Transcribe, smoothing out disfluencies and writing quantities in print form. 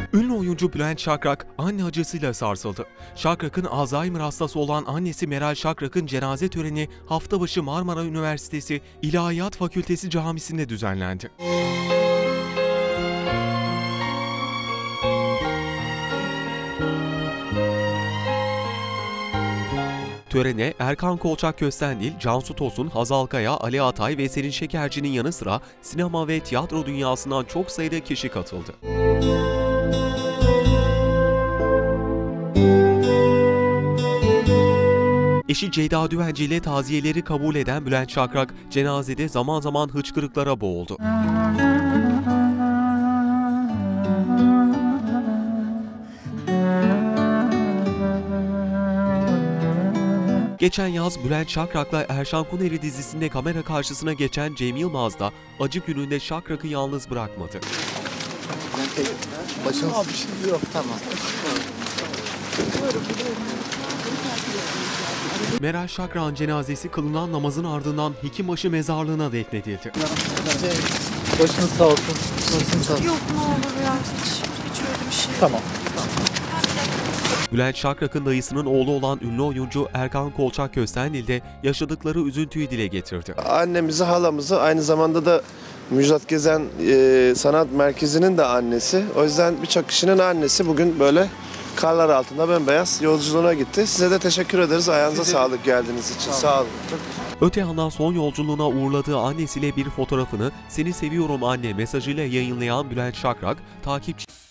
Ünlü oyuncu Bülent Şakrak anne acısıyla sarsıldı. Şakrak'ın Alzheimer hastası olan annesi Meral Şakrak'ın cenaze töreni hafta başı Marmara Üniversitesi İlahiyat Fakültesi Camisi'nde düzenlendi. Törene Erkan Kolçak Köstendil, Cansu Tosun, Hazal Kaya, Ali Atay ve Selin Şekerci'nin yanı sıra sinema ve tiyatro dünyasından çok sayıda kişi katıldı. Eşi Ceyda Düvenci ile taziyeleri kabul eden Bülent Şakrak, cenazede zaman zaman hıçkırıklara boğuldu. Geçen yaz Bülent Şakrak'la Erşan Kuneri dizisinde kamera karşısına geçen Cem Yılmaz da acı gününde Şakrak'ı yalnız bırakmadı. Başınız bir şey yok, tamam. Meral Şakrak'ın cenazesi kılınan namazın ardından Hekimbaşı mezarlığına defnedildi. Başınız sağ olsun. Başınız sağ olsun. Yok ne olur ya, hiç öyle bir şey. Tamam. Bülent Şakrak'ın dayısının oğlu olan ünlü oyuncu Erkan Kolçak Köstendil de yaşadıkları üzüntüyü dile getirdi. Annemizi, halamızı, aynı zamanda da Müjdat Gezen Sanat Merkezi'nin de annesi. O yüzden birçok kişinin annesi bugün böyle karlar altında bembeyaz yolculuğuna gitti. Size de teşekkür ederiz. Ayağınıza sağlık geldiğiniz için. Sağ olun. Öte yandan son yolculuğuna uğurladığı annesiyle bir fotoğrafını "Seni seviyorum anne" mesajıyla yayınlayan Bülent Şakrak, takipçi